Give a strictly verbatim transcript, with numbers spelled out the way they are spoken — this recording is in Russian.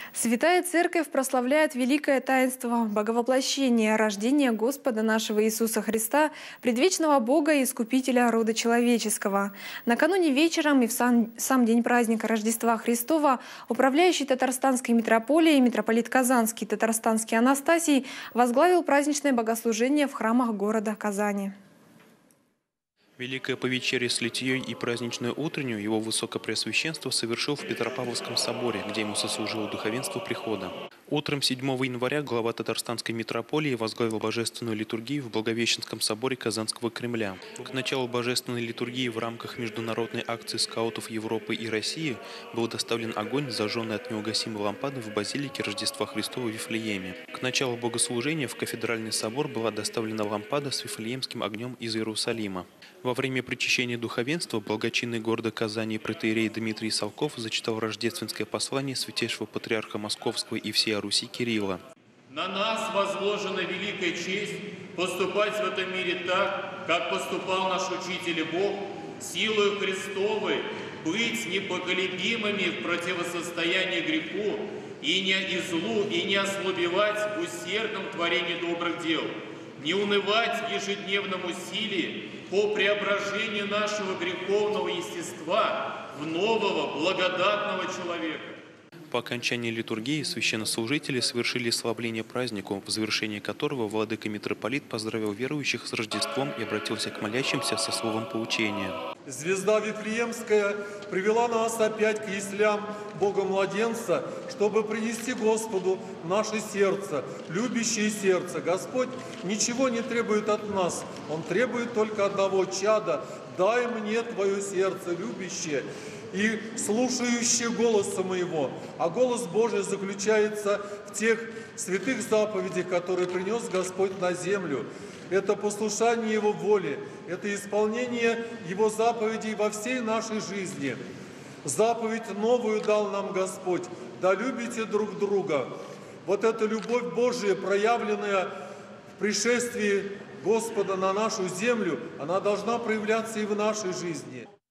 Святая Церковь прославляет великое таинство Боговоплощения, рождения Господа нашего Иисуса Христа, предвечного Бога и Искупителя рода человеческого. Накануне вечером и в сам, сам день праздника Рождества Христова управляющий Татарстанской митрополией митрополит Казанский Татарстанский Анастасий возглавил праздничное богослужение в храмах города Казани. Великое повечерие с литьей и праздничную утреннюю его высокопреосвященство совершил в Петропавловском соборе, где ему сослужило духовенство прихода. Утром седьмого января глава Татарстанской митрополии возглавил божественную литургию в Благовещенском соборе Казанского Кремля. К началу божественной литургии в рамках международной акции скаутов Европы и России был доставлен огонь, зажженный от неугасимой лампады в базилике Рождества Христова в Вифлееме. К началу богослужения в кафедральный собор была доставлена лампада с вифлеемским огнем из Иерусалима. Во время причащения духовенства благочинный города Казани протоиерей Дмитрий Салков зачитал рождественское послание святейшего патриарха Московского и всей Руси Кирилла. На нас возложена великая честь поступать в этом мире так, как поступал наш Учитель и Бог, силою Христовой быть непоколебимыми в противостоянии греху и не и злу, и не ослабевать в усердном творении добрых дел, не унывать в ежедневном усилии по преображению нашего греховного естества в нового благодатного человека. По окончании литургии священнослужители совершили славление празднику, в завершении которого владыка-митрополит поздравил верующих с Рождеством и обратился к молящимся со словом поучения. Звезда Вифлеемская привела нас опять к яслям Бога-младенца, чтобы принести Господу наше сердце, любящее сердце. Господь ничего не требует от нас, Он требует только одного чада: «Дай мне Твое сердце любящее и слушающее голоса моего». А голос Божий заключается в тех святых заповедях, которые принес Господь на землю. Это послушание Его воле, это исполнение Его заповедей во всей нашей жизни. Заповедь новую дал нам Господь: да любите друг друга. Вот эта любовь Божия, проявленная в пришествии Господа на нашу землю, она должна проявляться и в нашей жизни.